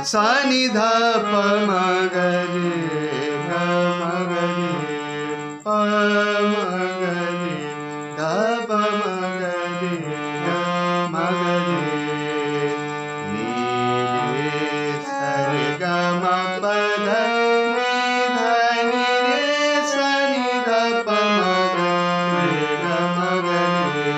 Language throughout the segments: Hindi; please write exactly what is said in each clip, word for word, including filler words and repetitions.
सा नि ध प म ग रे ग म ग रे प म ग रे ध प म ग रे ग म ग रे नि रे सा रे ग म प ध नि ध नि रे सा नि ध प म ग रे ग म ग रे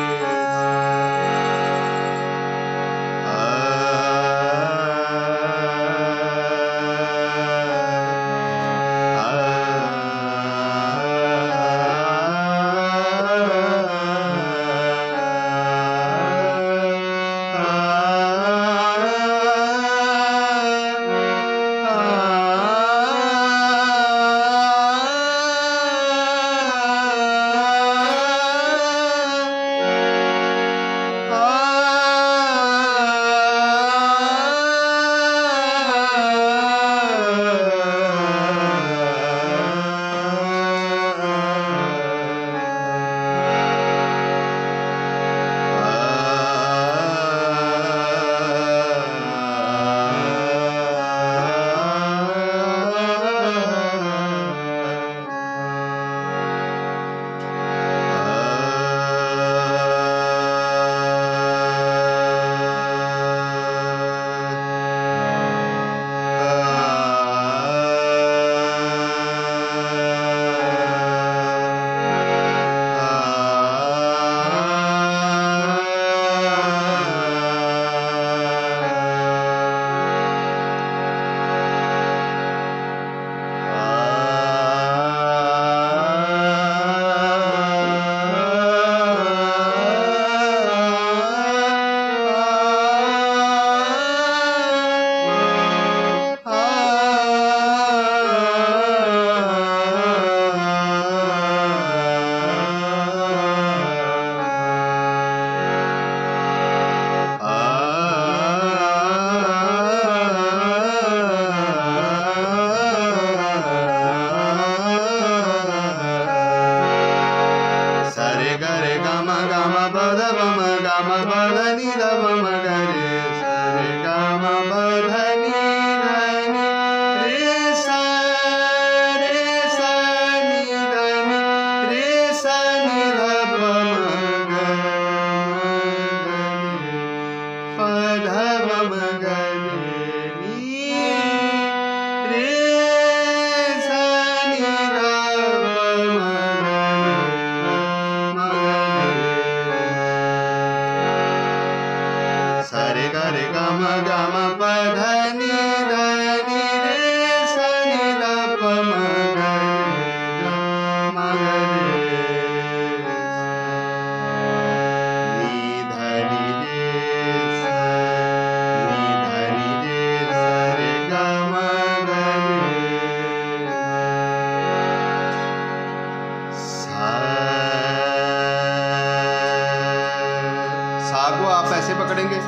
पकड़ेंगे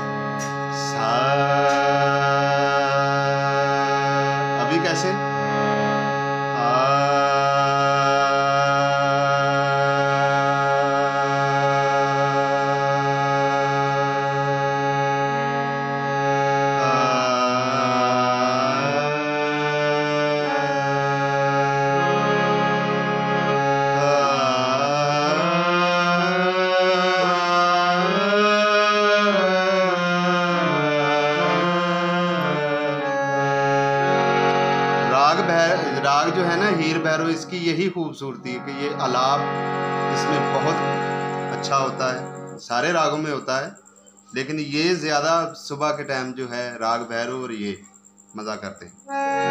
सा, अभी कैसे राग जो है ना हीर भैरव, इसकी यही खूबसूरती है कि ये आलाप इसमें बहुत अच्छा होता है। सारे रागों में होता है लेकिन ये ज़्यादा सुबह के टाइम जो है राग भैरव और ये मज़ा करते हैं।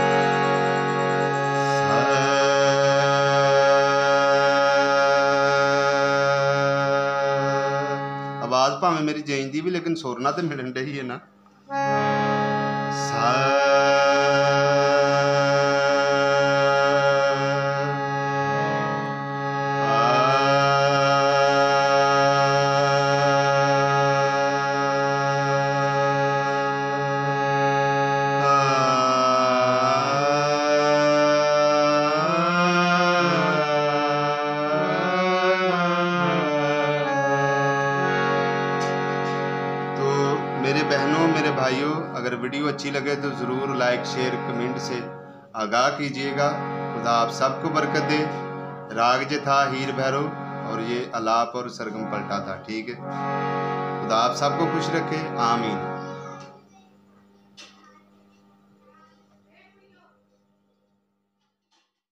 आवाज़ भावें मेरी जाइंदी भी लेकिन सुरना तो मिलन डही है ना। सा मेरे बहनों, मेरे भाइयों, अगर वीडियो अच्छी लगे तो ज़रूर लाइक शेयर कमेंट से आगाह कीजिएगा। खुदा आप सबको बरकत दे। राग जे था हीर भैरव और ये अलाप और सरगम पलटा था। ठीक है, खुदा आप सबको खुश रखे। आमीन।